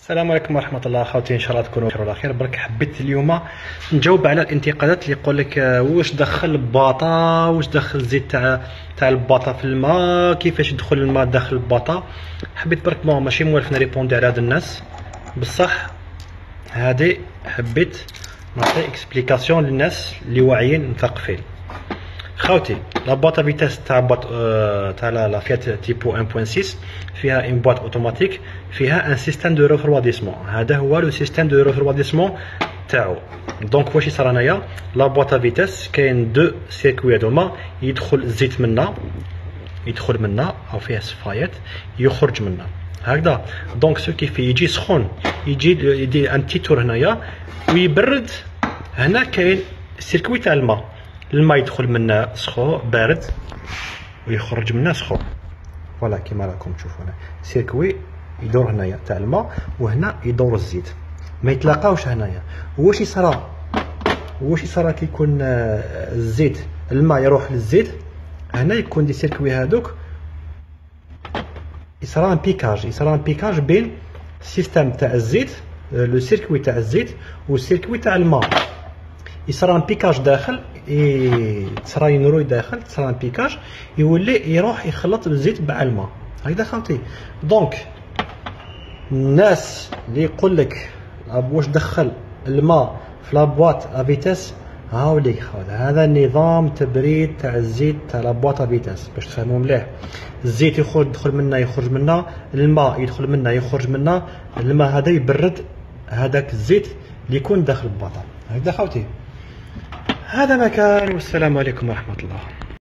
السلام عليكم ورحمة الله اخوتي، ان شاء الله تكونوا بخير وعلى خير. برك حبيت اليوم نجاوب على الانتقادات اللي يقول لك واش دخل الباطا، واش دخل الزيت تاع الباطا في الماء، كيفاش يدخل الماء داخل الباطا. حبيت برك ماشي موالف نريبوندي على هاد الناس، بصح هادي حبيت نعطي اكسبليكاسيون للناس اللي واعيين مثقفين. خوتي لا بواط فيتاس تاع لا فيات تيبو 1.6 فيها ان بواط اوتوماتيك، فيها ان سيستيم دو ريفرواديسمون. هذا هو لو سيستيم دو ريفرواديسمون تاعو. دونك واش يصرى هنايا؟ لا بواط فيتاس كاين دو سيركوي هذوما، يدخل الزيت منا او فيها صفايات، يخرج منا هكذا. دونك سو كيف يجي سخون، يجي ان تي تور هنايا ويبرد. هنا كاين السيركوي تاع الماء يدخل منا بارد ويخرج منا سخون. فوالا كيما راكم تشوفوا هنا سيركوي يدور هنايا تاع الماء، وهنا يدور الزيت، ما يتلاقاوش هنايا. واش يصرى كي يكون الزيت، الماء يروح للزيت، هنا يكون دي سيركوي هادوك يصرى ان بيكاج بين السيستم تاع الزيت، لو سيركوي تاع الزيت والسيركوي تاع الماء. يصرى ان بيكاج داخل، تصرى ينروي داخل، تصرى ان بيكاج يولي يروح يخلط الزيت مع الماء هكذا خاوتي. دونك الناس اللي يقول لك واش دخل الماء في لابواط افيتاس، هاوليك خويا هذا نظام تبريد تاع الزيت تاع لابواط افيتاس باش تفهموا مليح. الزيت يدخل منا يخرج منا، الماء يدخل منا يخرج منا، الماء هذا يبرد هذاك الزيت اللي يكون داخل الباطه هكذا خوتي. هذا ما كان، والسلام عليكم ورحمة الله.